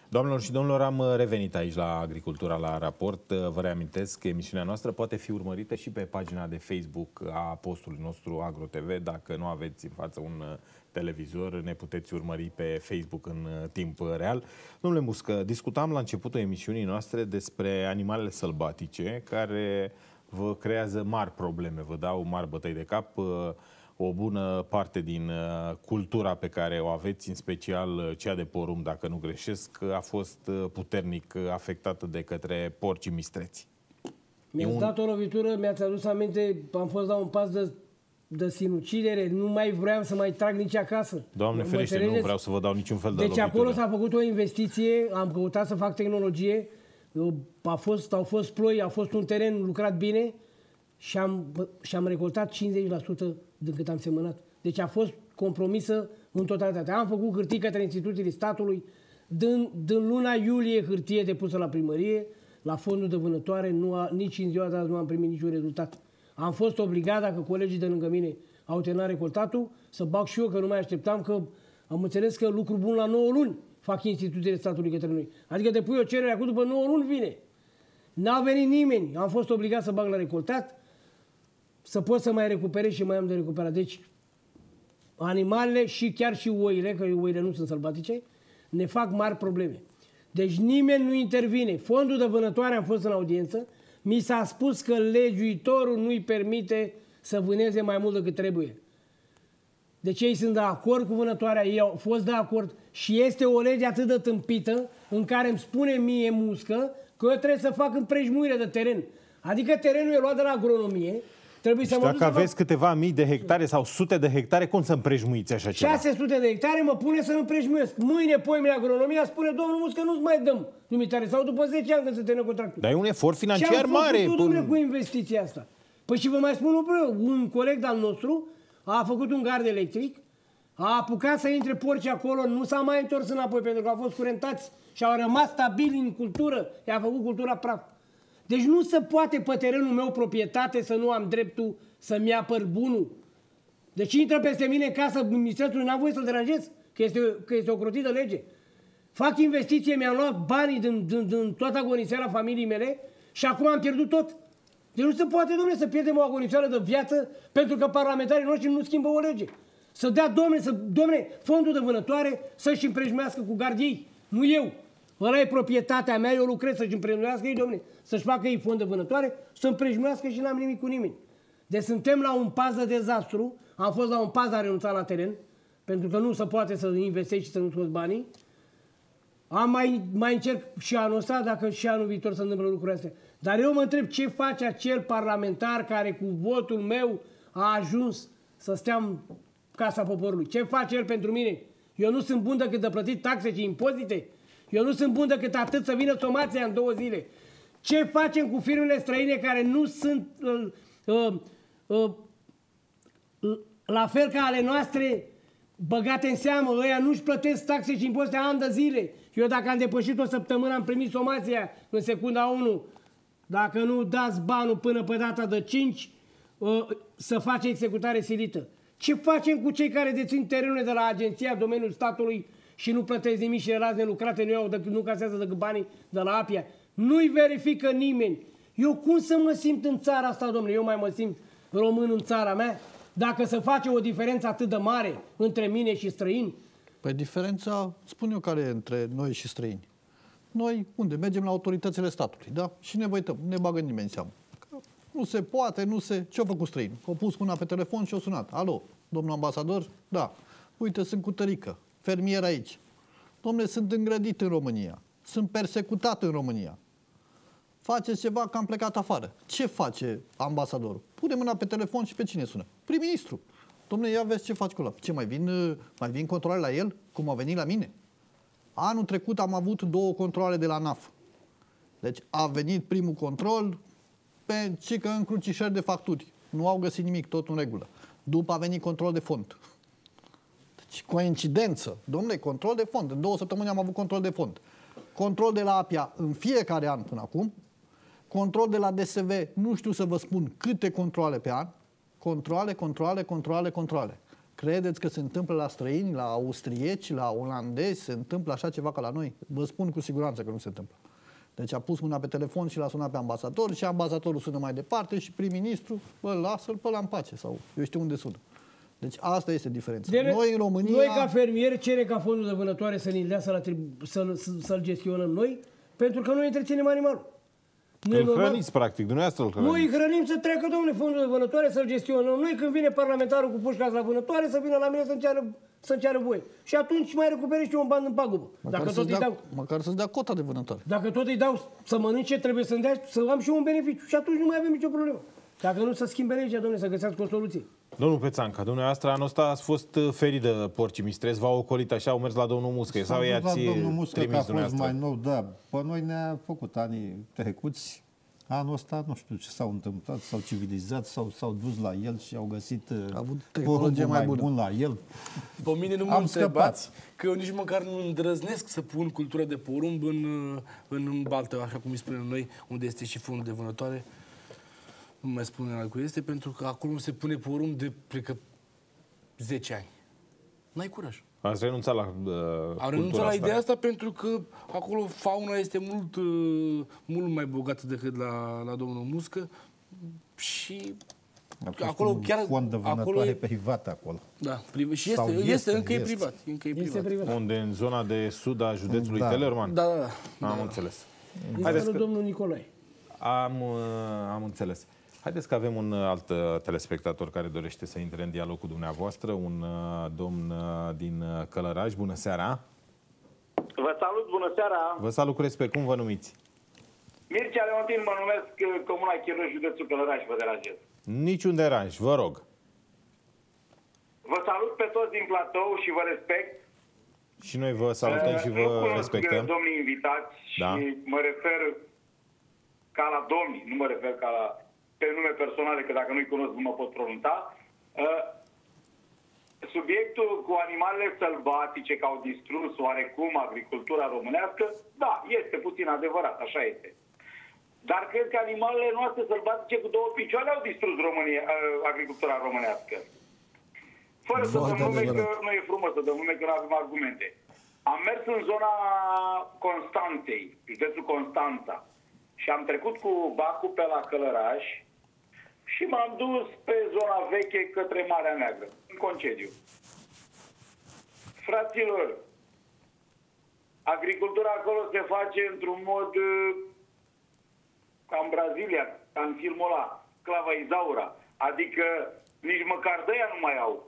Doamnelor și domnilor, am revenit aici la Agricultura la raport. Vă reamintesc că emisiunea noastră poate fi urmărită și pe pagina de Facebook a postului nostru AgroTV. Dacă nu aveți în față un televizor, ne puteți urmări pe Facebook în timp real. Domnule Muscă, discutam la începutul emisiunii noastre despre animalele sălbatice care vă creează mari probleme, vă dau mari bătăi de cap. O bună parte din cultura pe care o aveți, în special cea de porumb, dacă nu greșesc, a fost puternic afectată de către porcii mistreți. Mi-ați dat o lovitură, mi-ați adus aminte, am fost la un pas de sinucidere, nu mai vreau să mai trag nici acasă. Doamne ferește, nu vreau să vă dau niciun fel de lovitură. Deci acolo s-a făcut o investiție, am căutat să fac tehnologie, au fost ploi, a fost un teren lucrat bine și am recoltat 50% din cât am semănat. Deci a fost compromisă în totalitate. Am făcut hârtii către instituțiile statului, din luna iulie hârtie depusă la primărie, la fondul de vânătoare, nici în ziua de azi nu am primit niciun rezultat. Am fost obligat, dacă colegii de lângă mine au terminat recoltatul, să bag și eu, că nu mai așteptam, că am înțeles că lucru bun la 9 luni fac instituțiile statului către noi. Adică depui o cerere, acum după 9 luni vine. N-a venit nimeni. Am fost obligat să bag la recoltat, să pot să mai recuperez și mai am de recuperat. Deci, animalele și chiar și oile, că oile nu sunt sălbatice, ne fac mari probleme. Deci nimeni nu intervine. Fondul de vânătoare, am fost în audiență, mi s-a spus că legiuitorul nu-i permite să vâneze mai mult decât trebuie. Deci ei sunt de acord cu vânătoarea, ei au fost de acord și este o lege atât de tâmpită în care îmi spune mie Muscă că eu trebuie să fac împrejmuire de teren. Adică terenul e luat de la agronomie. Și dacă aveți câteva mii de hectare sau sute de hectare, cum să împrejmuiți așa ceva? 600 de hectare mă pune să împrejmuiesc. Mâine, poimine, agronomia spune, domnul Muscă, nu-ți mai dăm limitare. Sau după 10 ani când se termină contractul. Dar e un efort financiar mare. Ce am făcut, cu investiția asta? Păi și vă mai spun un coleg al nostru a făcut un gard electric, a apucat să intre porci acolo, nu s-a mai întors înapoi pentru că au fost curentați și au rămas stabili în cultură. I-a făcut cultura praf. Deci nu se poate pe terenul meu proprietate să nu am dreptul să-mi apăr bunul. Deci intră peste mine în casă, ministrul n-a voie să-l deranjez, că este o crotită lege. Fac investiție, mi-am luat banii din toată agoniseala familiei mele și acum am pierdut tot. Deci nu se poate, domnule, să pierdem o agoniseală de viață pentru că parlamentarii noștri nu schimbă o lege. Să dea, domnule, fondul de vânătoare să-și împrejmuiască cu gardii, nu eu. Ăla e proprietatea mea, eu lucrez să-și împrejmuiască ei, domnule, să-și facă ei fond de vânătoare, să împrejmuiască și n-am nimic cu nimeni. Deci suntem la un pas de dezastru, am fost la un pas de a renunța la teren, pentru că nu se poate să investești și să nu scoți banii. Mai încerc și anul ăsta, dacă și anul viitor se întâmplă lucrurile astea. Dar eu mă întreb ce face acel parlamentar care cu votul meu a ajuns să stea în Casa Poporului. Ce face el pentru mine? Eu nu sunt bun decât de plătit taxe și impozite? Eu nu sunt bun decât atât să vină somația în 2 zile. Ce facem cu firmele străine care nu sunt la fel ca ale noastre băgate în seamă? Ăia nu-și plătesc taxe și impozite ani de zile. Eu dacă am depășit o săptămână am primit somația în secunda 1. Dacă nu dați banul până pe data de 5, să face executare silită. Ce facem cu cei care dețin terenurile de la agenția domeniul statului și nu plătesc nimic și erați nelucrate, nu casează decât banii de la APIA? Nu-i verifică nimeni. Eu cum să mă simt în țara asta, domnule? Eu mai mă simt român în țara mea? Dacă se face o diferență atât de mare între mine și străini? Păi diferența, spun eu, care e între noi și străini. Noi, unde? Mergem la autoritățile statului, da? Și ne uităm, nu ne bagă nimeni în seamă. Nu se poate, nu se... Ce-au făcut străini? Au pus mâna pe telefon și au sunat. Alo, domnul ambasador? Da. Uite, sunt cu tărică, fermier aici. Domnule, sunt îngrădit în România. Sunt persecutat în România. Faceți ceva că am plecat afară. Ce face ambasadorul? Pune mâna pe telefon și pe cine sună? Prim-ministru. Domnule, ia vezi ce faci cu ăla. Ce, mai vin controale la el? Cum a venit la mine? Anul trecut am avut 2 controale de la NAF. Deci a venit primul control și că încrucișări de facturi. Nu au găsit nimic, tot în regulă. După a venit control de fond. Deci coincidență. Domnule, control de fond. În 2 săptămâni am avut control de fond. Control de la APIA în fiecare an până acum. Control de la DSV, nu știu să vă spun câte controle pe an. Controle. Credeți că se întâmplă la străini, la austrieci, la olandezi, se întâmplă așa ceva ca la noi? Vă spun cu siguranță că nu se întâmplă. Deci a pus mâna pe telefon și l-a sunat pe ambasador și ambasadorul sună mai departe și prim-ministru, lasă-l pe ăla în pace sau eu știu unde sună. Deci asta este diferența. Noi în România... Noi ca fermieri cerem ca fondul de vânătoare să ne-l dea să-l gestionăm noi, pentru că noi întreținem animalul. Îl hrăniți, practic, dumneavoastră îl hrăniți. Noi îi hrănim să treacă, domnule, fondul de vânătoare, să-l gestionăm. Noi când vine parlamentarul cu pușca la vânătoare, să vină la mine să-mi ceară voie. Și atunci mai recuperezi și un ban în pagubă. Măcar să-ți dea cota de vânătoare. Dacă tot îi dau să mănânce, trebuie să-mi dea, să am și eu un beneficiu. Și atunci nu mai avem nicio problemă. Dacă nu, să schimbe legea, domnule, să găsească o soluție. Domnul Pețanca, dumneavoastră anul ăsta ați fost ferit de porcii mistreți, v-au ocolit așa, au mers la domnul Muscă sau i-ați trimis dumneavoastră? Mai nou, da. Pe noi ne-a făcut anii trecuți. Anul ăsta nu știu ce s-au întâmplat, s-au civilizat, s-au dus la el și au găsit porumbul mai bun la el. Pe mine nu mă întrebați, că eu nici măcar nu îndrăznesc să pun cultură de porumb în baltă, așa cum îi spunem noi, unde este și fondul de vânătoare. Nu mai spune la cu este, pentru că acolo se pune porumb de, cred că, 10 ani. N-ai curaj. Ați renunțat la Am renunțat la ideea asta pentru că acolo fauna este mult mai bogată decât la domnul Muscă și acolo chiar fond de vânătoare privat acolo. Da, și este încă e privat. Este privat. Unde în zona de sud a județului Teleorman? Da. Am înțeles. Haideți că domnul Nicolae. Am înțeles. Haideți că avem un alt telespectator care dorește să intre în dialog cu dumneavoastră, un domn din Călăraș. Bună seara! Vă salut, bună seara! Vă salut cu respect. Cum vă numiți? Mircea Leontin mă numesc, Comuna Chirăș, județul Călăraș, vă deranjez. Niciun deranj, vă rog. Vă salut pe toți din platou și vă respect. Și noi vă salutăm și vă respectăm. Domnii invitați și mă refer ca la domnii, nu mă refer ca la pe nume personale, că dacă nu-i cunosc nu mă pot pronunța. Subiectul cu animalele sălbatice, că au distrus oarecum agricultura românească, da, este puțin adevărat, așa este. Dar cred că animalele noastre sălbatice cu două picioare au distrus agricultura românească. Fără să dăm nume, că nu e frumos să dăm nume, că nu avem argumente. Am mers în zona Constanței, județul Constanța, și am trecut cu bacul pe la Călăraș și m-am dus pe zona veche către Marea Neagră, în concediu. Fraților, agricultura acolo se face într-un mod ca în Brazilia, ca în filmul ăla, Clava Izaura. Adică nici măcar de ea nu mai au.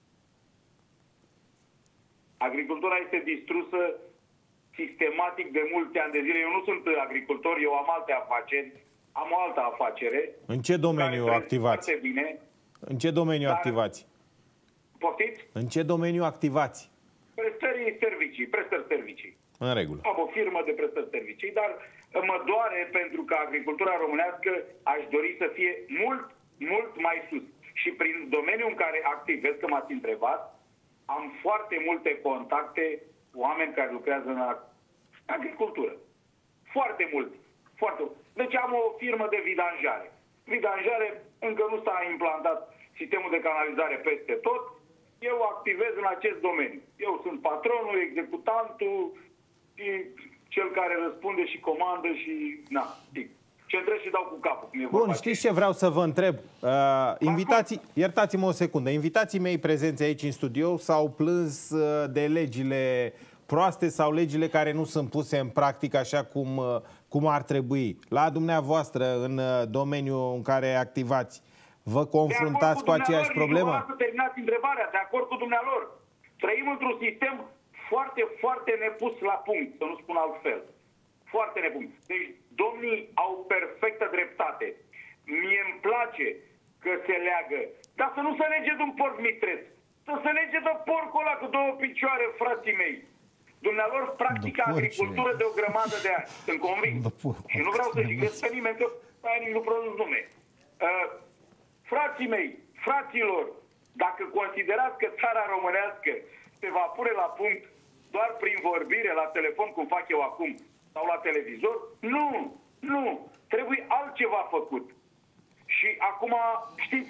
Agricultura este distrusă sistematic de multe ani de zile. Eu nu sunt agricultor, eu am alte afaceri, am o altă afacere. În ce domeniu activați? Bine, în ce domeniu activați? Poftiți? În ce domeniu activați? Prestări servicii. În regulă. Am o firmă de prestări servicii, dar mă doare pentru că agricultura românească aș dori să fie mult mai sus. Și prin domeniul în care activez, că m-ați întrebat, am foarte multe contacte, oameni care lucrează în agricultură. Foarte mult. Deci am o firmă de vidanjare. Vidanjare încă nu s-a implantat sistemul de canalizare peste tot. Eu activez în acest domeniu. Eu sunt patronul, executantul și cel care răspunde și comandă și centrez și dau cu capul. Bun, știți ce vreau să vă întreb? Iertați-mă o secundă, invitații mei prezenți aici în studio s-au plâns de legile proaste sau legile care nu sunt puse în practică așa cum ar trebui. La dumneavoastră, în domeniul în care activați, vă confruntați cu aceeași problemă? Să terminați întrebarea, de acord cu dumnealor. Trăim într-un sistem foarte nepus la punct, să nu spun altfel. Foarte nepus. Deci domnii au perfectă dreptate. Mie îmi place că se leagă, dar să nu se lege de un porc mistreț. Să se lege de porcul ăla cu două picioare, frații mei. Dumnealor practică agricultură de o grămadă de ani. Sunt convins. Și nu vreau să jignesc pe nimeni, că aia nici nu pronunț nume. Frații mei, fraților, dacă considerați că țara românească se va pune la punct doar prin vorbire la telefon, cum fac eu acum, sau la televizor, nu. Trebuie altceva făcut. Și acum, știți,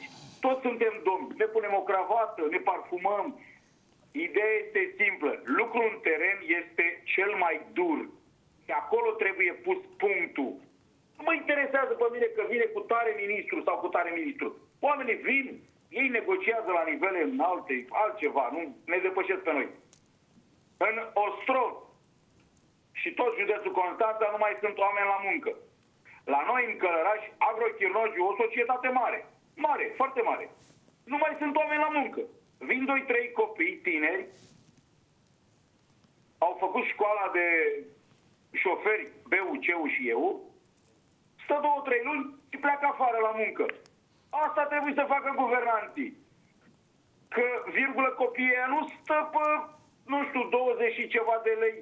toți suntem domni, ne punem o cravată, ne parfumăm. Ideea este simplă. Lucrul în teren este cel mai dur. Și acolo trebuie pus punctul. Nu mă interesează pe mine că vine cu tare ministru sau cu tare ministru. Oamenii vin, ei negociază la nivele înalte, altceva, nu ne depășesc pe noi. În Ostrov și tot județul Constanța nu mai sunt oameni la muncă. La noi în Călăraș, Agrochirurgiu, o societate mare. Mare, foarte mare. Nu mai sunt oameni la muncă. Vin 2-3 copii tineri, au făcut școala de șoferi, B-ul, C-ul și eu, stă 2-3 luni și pleacă afară la muncă. Asta trebuie să facă guvernanții. Că, virgulă, copiii nu stă pe, nu știu, 20 și ceva de lei,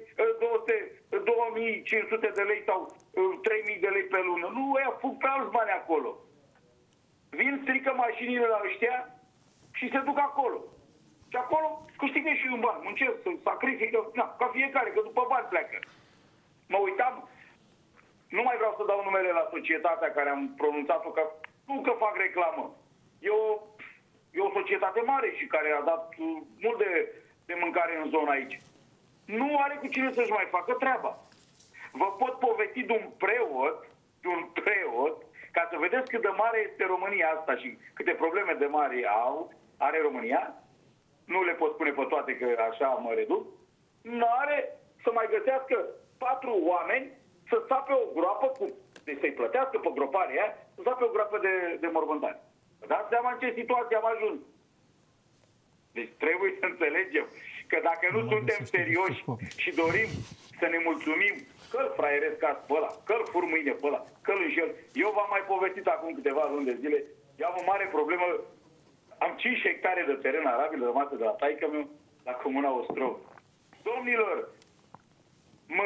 2500 de lei sau 3000 de lei pe lună. Nu, ăia fug pe alți bani acolo. Vin, strică mașinile la ăștia și se duc acolo. Și acolo câștigă și un ban, muncesc, sacrifică, ca fiecare, că după bani pleacă. Mă uitam, nu mai vreau să dau numele la societatea care am pronunțat-o, că nu că fac reclamă. E o societate mare și care a dat mult de mâncare în zona aici. Nu are cu cine să-și mai facă treaba. Vă pot povesti de un preot, ca să vedeți cât de mare este România asta și câte probleme de mari are România. Nu le pot spune pe toate că așa mă reduc. Nu are să mai găsească 4 oameni să sape o groapă, deci să-i plătească pe groparea aia, să sape o groapă de mormântare. Dați seama în ce situație am ajuns. Deci trebuie să înțelegem că dacă nu suntem serioși și dorim să ne mulțumim că-l fraieresc ca pe ăla, că-l fur mâine pe ăla, că-l înșel. Eu v-am mai povestit acum câteva luni de zile, eu am o mare problemă. Am 5 hectare de teren arabil rămase de la taică-meu la Comuna Ostrov. Domnilor, mă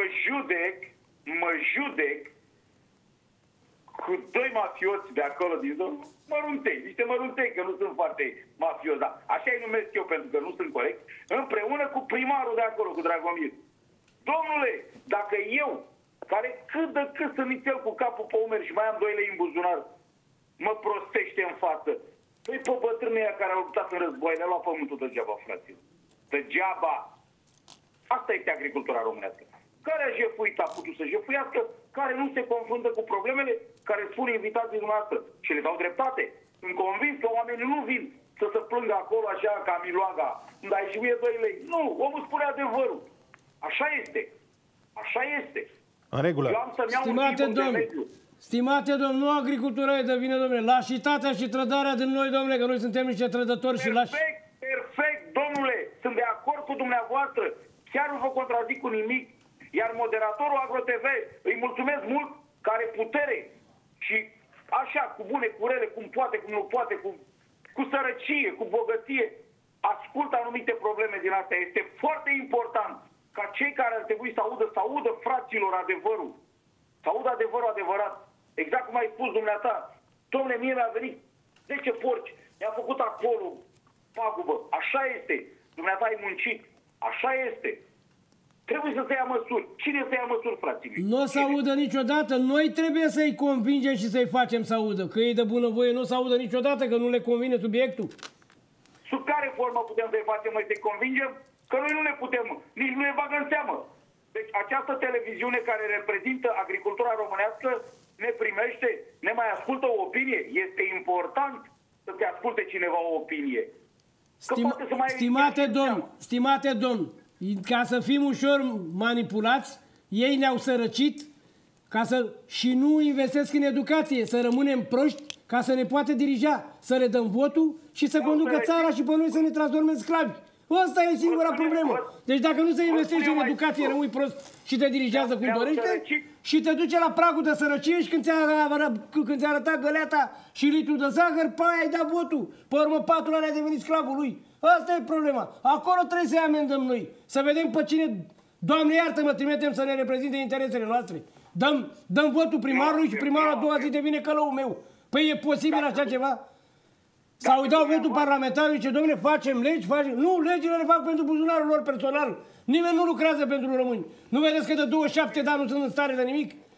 judec cu 2 mafioți de acolo din zonă, niște măruntei, că nu sunt foarte mafioți, dar așa îi numesc eu pentru că nu sunt corect, împreună cu primarul de acolo, cu Dragomir. Domnule, dacă eu, care cât de cât sunt nițel cu capul pe umeri și mai am 2 lei în buzunar, mă prostește în față, păi pe bătrânii aia care au luptat în război, le-a luat pământul degeaba, fraților. Degeaba. Asta este agricultura românească. Care a jefuit, a putut să jefuiască, care nu se confruntă cu problemele care spun invitații dumneavoastră și le dau dreptate. Sunt convins că oamenii nu vin să se plângă acolo așa ca Miloaga, când ai și mie 2 lei. Nu, omul spune adevărul. Așa este. Așa este. În regulă. Eu am să-mi iau un tip de mediu. Stimate domn, nu agricultura e de vină, domnule. Lașitatea și trădarea din noi, domnule, că noi suntem niște trădători și lași. Perfect, domnule. Sunt de acord cu dumneavoastră. Chiar nu vă contrazic cu nimic. Iar moderatorul AgroTV, îi mulțumesc mult, că are putere. Și așa, cu bune, cu rele, cum poate, cum nu poate, cu sărăcie, cu bogăție, ascultă anumite probleme din astea. Este foarte important ca cei care ar trebui să audă fraților adevărul. Să audă adevărul adevărat. Exact cum ai spus dumneata. Dom'le, mie mi-a venit 10 porci. Mi-a făcut acolo pagubă. Așa este. Dumneata ai muncit. Așa este. Trebuie să se ia măsuri. Cine să ia măsuri, frații mei? Nu o să audă niciodată. Noi trebuie să-i convingem și să-i facem să audă. Că ei de bunăvoie nu o să audă niciodată, că nu le convine subiectul. Sub care formă putem să-i facem noi să-i convingem? Că noi nu le putem, nici nu le bagă în seamă. Deci această televiziune care reprezintă agricultura românească ne primește, ne mai ascultă o opinie. Este important să te asculte cineva o opinie. Stimate domn, ca să fim ușor manipulați, ei ne-au sărăcit și nu investesc în educație, să rămânem proști ca să ne poată dirija, să le dăm votul și să conducă țara și pe noi să ne transforme în sclavi. Asta e singura problemă. Deci dacă nu se investește în educație, rămâi prost și te dirigează cum dorește și te duce la pragul de sărăcie și când ți-a arătat găleata și litru de zahăr, pe aia ai dat votul. Pe urmă 4 ani ai devenit sclavul lui. Asta e problema. Acolo trebuie să-i amendăm noi. Să vedem pe cine, Doamne iartă-mă, trimitem să ne reprezinte interesele noastre. Dăm votul primarului și primarul a doua zi devine călăul meu. Păi e posibil așa ceva? Sau îi dau votul parlamentarului și dom'le, facem legi, Nu, legile le fac pentru buzunarul lor personal. Nimeni nu lucrează pentru români. Nu vedeți că de 27 de ani nu sunt în stare de nimic?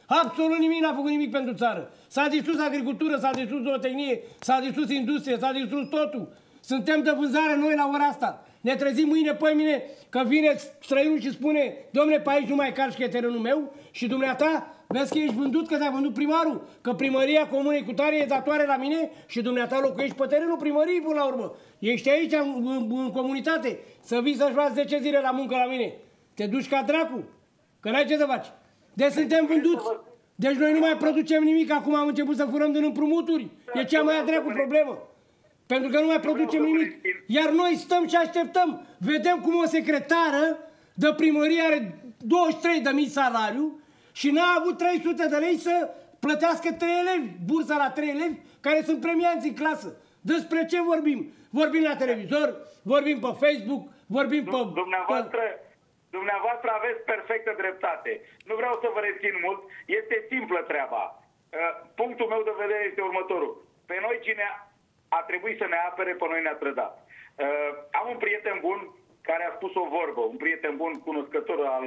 Absolut nimic n-a făcut nimic pentru țară. S-a distrus agricultură, s-a distrus zootehnie, s-a distrus industrie, s-a distrus totul. Suntem de vânzare noi la ora asta. Ne trezim mâine, poimine, că vine străinul și spune: dom'le, pe aici nu mai calci că e terenul meu și dumneata, vezi că ești vândut, că te-a vândut primarul, că primăria comunei cu tare e datoare la mine și dumneata locuiești pe terenul primăriei până la urmă. Ești aici în comunitate, să vii să-și luați 10 zile la muncă la mine. Te duci ca dracu, că n-ai ce să faci. Deci suntem vânduți. Deci noi nu mai producem nimic, acum am început să furăm din împrumuturi. E cea mai dracu problemă. Pentru că nu mai producem nimic. Iar noi stăm și așteptăm. Vedem cum o secretară de primărie are 23.000 salariu și n-a avut 300 de lei să plătească 3 elevi, bursa la 3 elevi, care sunt premianți în clasă. Despre ce vorbim? Vorbim la televizor, vorbim pe Facebook, vorbim pe... Dumneavoastră aveți perfectă dreptate. Nu vreau să vă rețin mult, este simplă treaba. Punctul meu de vedere este următorul. Pe noi cine a trebuit să ne apere, pe noi ne-a trădat. Am un prieten bun care a spus o vorbă, un prieten bun cunoscător al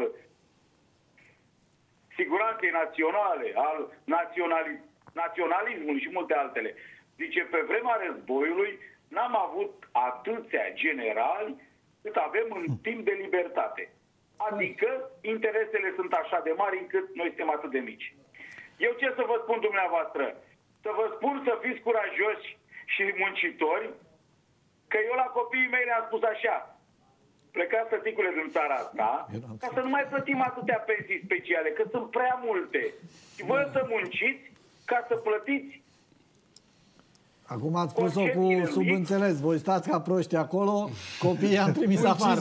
siguranței naționale, al naționalismului și multe altele. Zice, pe vremea războiului n-am avut atâția generali cât avem în timp de libertate. Adică interesele sunt așa de mari încât noi suntem atât de mici. Eu ce să vă spun dumneavoastră? Să vă spun să fiți curajoși și muncitori, că eu la copiii mei le-am spus așa: plecați, tăticule, din țara asta, ca să nu mai plătim atâtea pensii speciale, că sunt prea multe. Și voi să munciți ca să plătiți. Acum ați spus-o cu subînțeles. Voi stați ca proști acolo, copiii am trimis afară.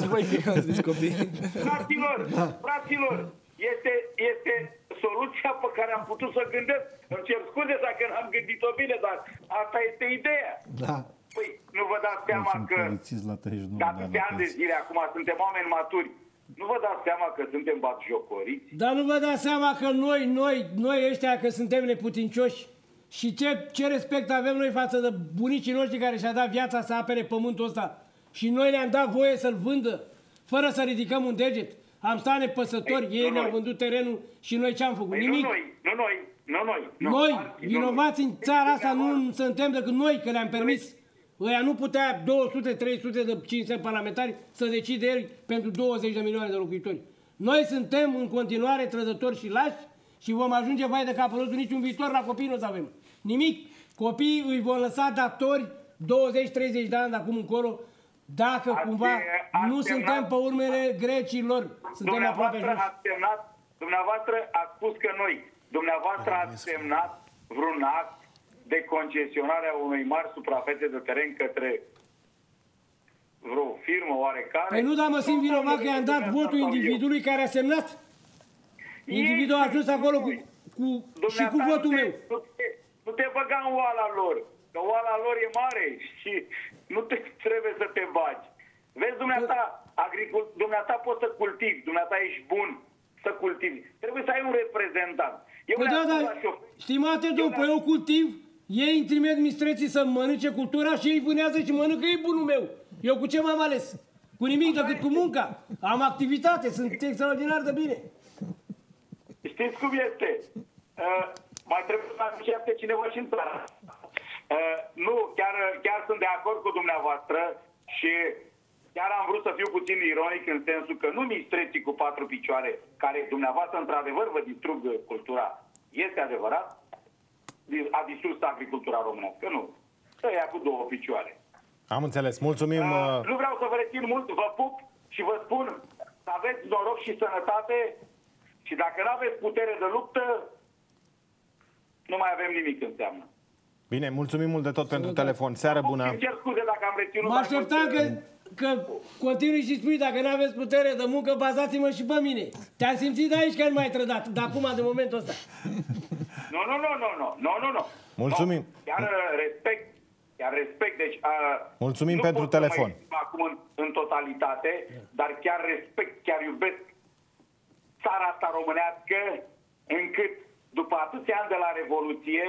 Fraților, este soluția pe care am putut să gândesc. Îmi cer scuze dacă n-am gândit-o bine, dar asta este ideea. Da. Păi, nu vă dați seama că atâția ani de zile, acum suntem oameni maturi, nu vă dați seama că suntem batjocoriți? Dar nu vă dați seama că noi ăștia, că suntem neputincioși? Și ce respect avem noi față de bunicii noștri care și-a dat viața să apere pământul ăsta și noi ne-am dat voie să-l vândă fără să ridicăm un deget? Am stat nepăsători, ei ne-au vândut terenul și noi ce-am făcut? Nimic. Noi, vinovați în țara asta, nu suntem decât noi, că le-am permis. Ăia nu putea 200, 300 de 500 parlamentari să decide el pentru 20 de milioane de locuitori. Noi suntem în continuare trădători și lași și vom ajunge vai de capul nostru, niciun viitor la copii nu o să avem. Nimic. Copiii îi vor lăsa datori 20-30 de ani de acum încolo, dacă cumva nu suntem pe urmele grecilor. Suntem aproape jos. Dumneavoastră ați spus că dumneavoastră ați semnat vreun act de concesionare a unei mari suprafețe de teren către vreo firmă oarecare. Păi nu, dar mă simt vinovat că i-am dat votul individului care a semnat. Individul a ajuns acolo și cu votul meu. Nu te băga în oala lor, că oala lor e mare și nu trebuie să te bagi. Vezi, dumneata poți să cultivi, dumneata ești bun să cultivi. Trebuie să ai un reprezentant. Păi da, dar, stimate domn, păi eu cultiv, ei îmi trimit mistreții să mănânce cultura și ei vânează și mănâncă, e bunul meu. Eu cu ce m-am ales? Cu nimic decât cu munca. Am activitate, sunt extraordinar de bine. Știți cum este? Mai trebuie să înceapă cineva și în țară. Nu, chiar sunt de acord cu dumneavoastră și chiar am vrut să fiu puțin ironic în sensul că nu mistreții cu 4 picioare, care dumneavoastră într-adevăr vă distrug cultura, este adevărat, a distrus agricultura românească, nu. Ăia cu 2 picioare. Am înțeles, mulțumim. Nu vreau să vă rețin mult, vă pup și vă spun să aveți noroc și sănătate și dacă nu aveți putere de luptă, nu mai avem nimic înseamnă. Bine, mulțumim mult de tot pentru telefon. Seară bună! Îmi cer scuze dacă am reținut. Mă așteptam că continui și spui, dacă nu aveți putere de muncă, bazați-mă și pe mine. Te-am simțit aici că nu m-ai trădat, de acum, de momentul ăsta. Nu. Mulțumim. Chiar respect. Deci, mulțumim pentru telefon. Acum în totalitate, dar chiar respect, chiar iubesc țara asta românească, încât după atâția ani de la Revoluție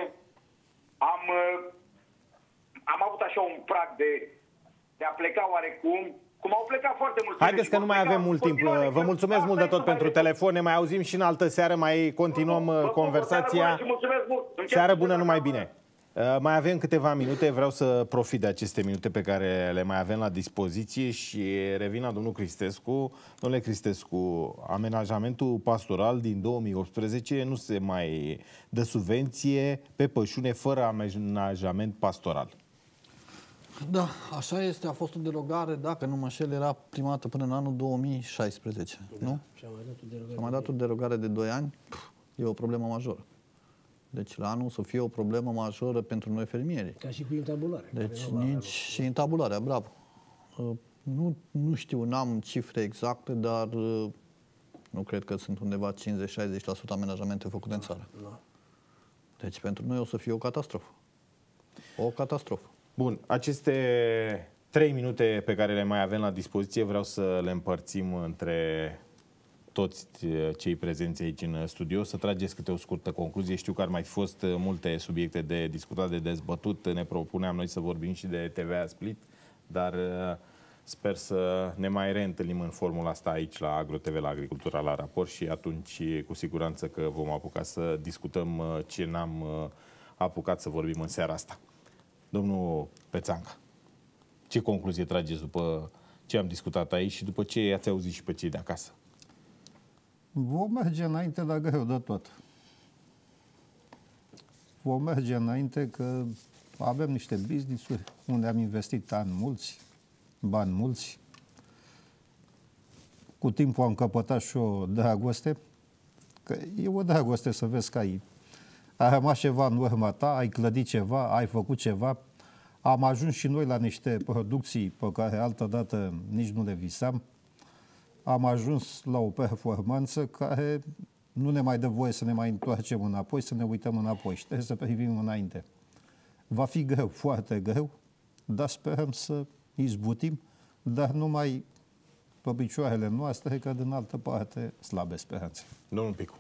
am avut așa un prag de a pleca oarecum Cum au plecat foarte mulți. Haideți că nu mai avem mult timp. Vă mulțumesc mult de tot pentru telefon. Ne mai auzim și în altă seară, mai continuăm conversația. Seară bună, numai bine. Mai avem câteva minute, vreau să profit de aceste minute pe care le mai avem la dispoziție și revin la domnul Cristescu. Domnule Cristescu, amenajamentul pastoral din 2018 nu se mai dă subvenție pe pășune fără amenajament pastoral. Da, așa este, a fost o derogare, dacă nu mă înșel, era prima dată până în anul 2016, da, nu? Și-a mai dat o derogare de 2 ani, e o problemă majoră. Deci la anul să fie o problemă majoră pentru noi fermieri. Ca și cu intabularea. Deci nici și intabularea, bravo. Nu știu, n-am cifre exacte, dar nu cred că sunt undeva 50-60% amenajamente făcute în țară. Deci pentru noi o să fie o catastrofă. O catastrofă. Bun, aceste 3 minute pe care le mai avem la dispoziție vreau să le împărțim între toți cei prezenți aici în studio, să trageți câte o scurtă concluzie. Știu că ar mai fi fost multe subiecte de discutat, de dezbătut. Ne propuneam noi să vorbim și de TVA Split, dar sper să ne mai reîntâlnim în formula asta aici la AgroTV, la Agricultura la Raport, și atunci cu siguranță că vom apuca să discutăm ce n-am apucat să vorbim în seara asta. Domnul Pețanca, ce concluzie trageți după ce am discutat aici și după ce i-ați auzit și pe cei de acasă? Vom merge înainte, dar greu de tot. Vom merge înainte că avem niște business-uri unde am investit ani mulți, bani mulți. Cu timpul am căpătat și o dragoste, că e o dragoste să vezi că ai rămas ceva în urma ta, ai clădit ceva, ai făcut ceva. Am ajuns și noi la niște producții pe care altădată nici nu le visam. Am ajuns la o performanță care nu ne mai dă voie să ne mai întoarcem înapoi, să ne uităm înapoi și trebuie să privim înainte. Va fi greu, foarte greu, dar sperăm să izbutim, dar numai pe picioarele noastre, că din altă parte slabe speranțe. Domnul Picu.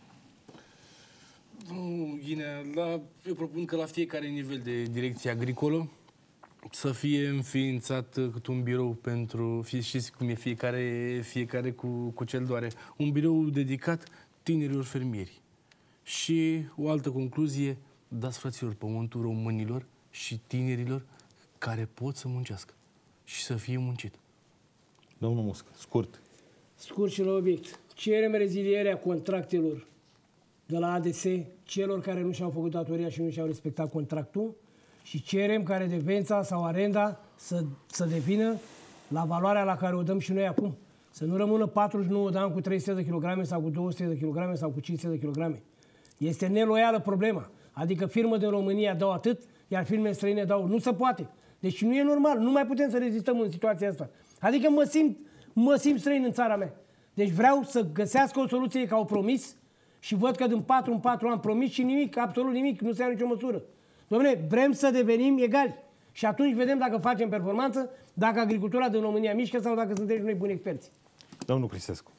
Ghinea, eu propun că la fiecare nivel de direcție agricolă să fie înființat câte un birou pentru, știți cum e, fiecare cu ce-l doare, un birou dedicat tinerilor fermieri. Și o altă concluzie, dați, fraților, pământul românilor și tinerilor care pot să muncească și să fie muncit. Domnul Muscă, scurt. Scurt și la obiect. Cerem rezilierea contractelor de la ADS celor care nu și-au făcut datoria și nu și-au respectat contractul și cerem ca redevența sau arenda să devină la valoarea la care o dăm și noi acum. Să nu rămână 49 de ani cu 300 de kilograme sau cu 200 de kilograme sau cu 500 de kilograme. Este neloială problema. Adică firmă din România dau atât, iar firme străine dau. Nu se poate. Deci nu e normal. Nu mai putem să rezistăm în situația asta. Adică mă simt străin în țara mea. Deci vreau să găsească o soluție ca au promis și văd că din 4 în 4 ani promis și nimic, absolut nimic, nu se ia nicio măsură. Dom'le, vrem să devenim egali. Și atunci vedem dacă facem performanță, dacă agricultura din România mișcă sau dacă suntem noi buni experți. Domnul Cristescu.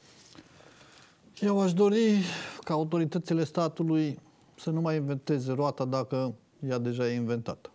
Eu aș dori ca autoritățile statului să nu mai inventeze roata dacă ea deja e inventată.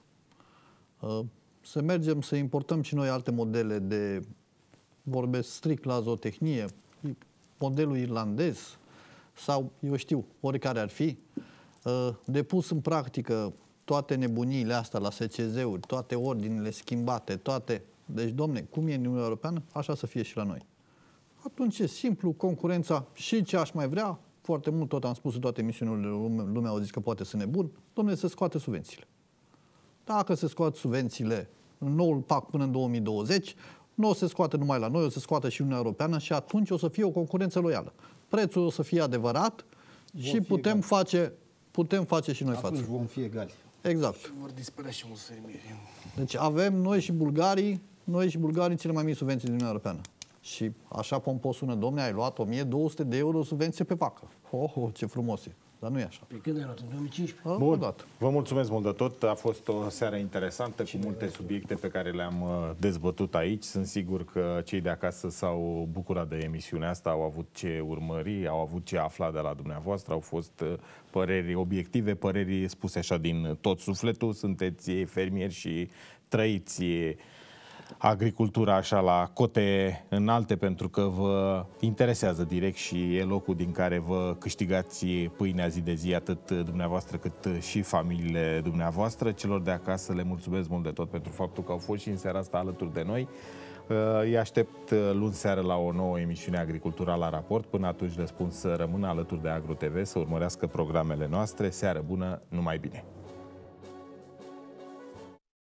Să mergem să importăm și noi alte modele de, vorbesc strict la zootehnie, modelul irlandez sau, eu știu, oricare ar fi, de pus în practică toate nebuniile astea la SCZ-uri, toate ordinele schimbate, toate. Deci, domne, cum e în Uniunea Europeană, așa să fie și la noi. Atunci e simplu, concurența și ce aș mai vrea, foarte mult tot am spus în toate emisiunile, lumea au zis că poate să nebun, domne, se scoate subvențiile. Dacă se scoate subvențiile în noul PAC până în 2020, nu o se scoate numai la noi, o se scoate și Uniunea Europeană și atunci o să fie o concurență loială. Prețul o să fie adevărat și putem face și noi față. Atunci vom fi egali. Exact. Și vor dispărea și mulți fermieri. Deci avem noi și bulgarii cele mai mici subvenții din Uniunea Europeană. Și așa pompos sună, domne, ai luat 1200 de euro subvenție pe vacă. Ce frumos e. Dar nu e așa. Pe când ai luat? În 2015? Bun. Vă mulțumesc mult de tot. A fost o seară interesantă cu multe subiecte pe care le-am dezbătut aici. Sunt sigur că cei de acasă s-au bucurat de emisiunea asta, au avut ce urmări, au avut ce afla de la dumneavoastră, au fost păreri obiective, păreri spuse așa din tot sufletul. Sunteți fermieri și trăiți agricultura așa la cote înalte, pentru că vă interesează direct și e locul din care vă câștigați pâinea zi de zi, atât dumneavoastră cât și familiile dumneavoastră. Celor de acasă le mulțumesc mult de tot pentru faptul că au fost și în seara asta alături de noi. Îi aștept luni seară la o nouă emisiune Agricultura la raport. Până atunci le spun să rămână alături de Agro TV, să urmărească programele noastre. Seară bună, numai bine!